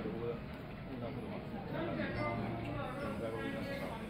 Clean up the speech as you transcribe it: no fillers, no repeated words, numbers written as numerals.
ここでこんなことがあって、外国人の方